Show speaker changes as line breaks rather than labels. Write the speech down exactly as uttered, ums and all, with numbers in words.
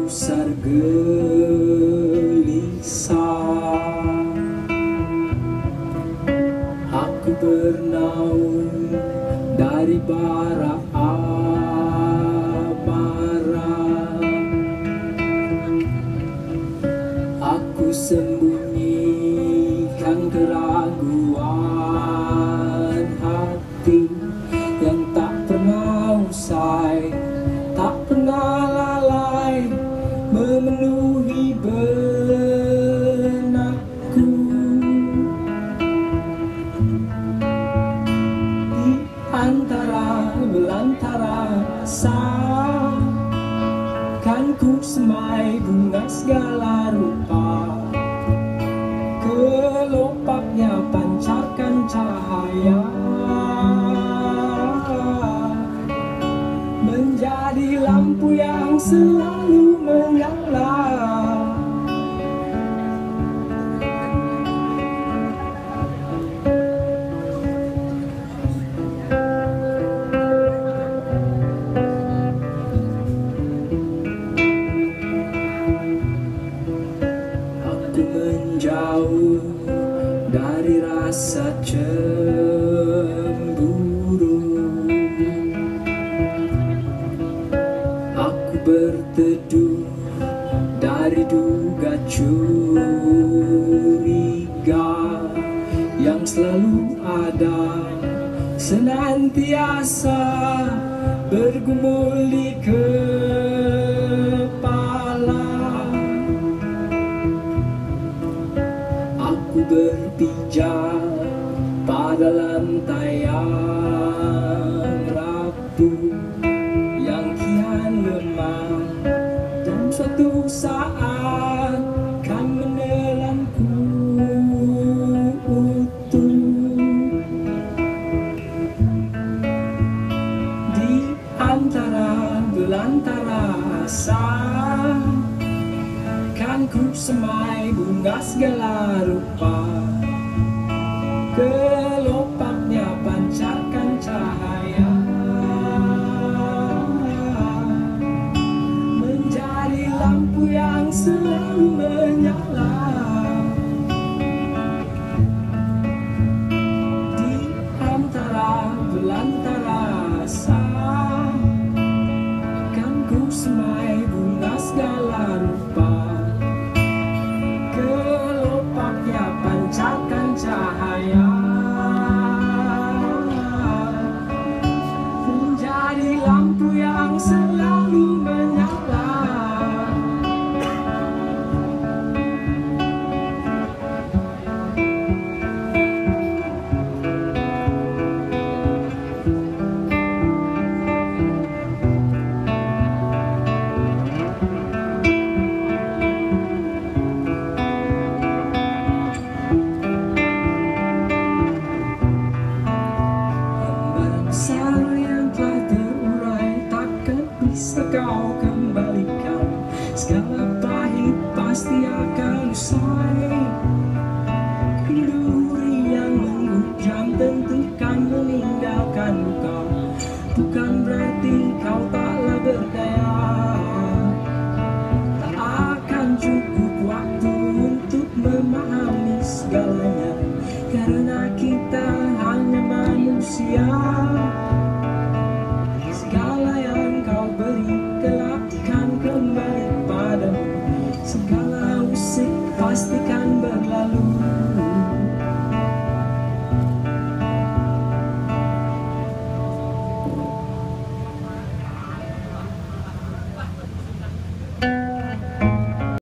gusar gelisah. Aku bernaung dari bara amarah. Aku sembunyikan keraguan hati yang tak pernah usai, tak pernah lalai memenuhi benakku. Di antara belantara rasa, kan ku semai bunga segala rupa. Kelopaknya pancarkan cahaya, menjadi lampu yang selalu menyala. Aku menjauh dari rasa cemburu. Aku berteduh dari duga curiga yang selalu ada, senantiasa bergumul di kepala. Aku berpijak pada lantai yang rapuh, yang kian lemah, dan suatu saat kan menelanku utuh. Di antara belantara asa, kan ku semai bunga segala rupa. Ke